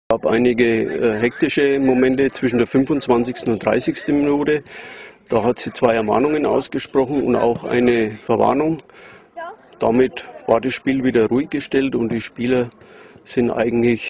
Es gab einige hektische Momente zwischen der 25. und 30. Minute. Da hat sie 2 Ermahnungen ausgesprochen und auch eine Verwarnung. Damit war das Spiel wieder ruhig gestellt und die Spieler sind eigentlich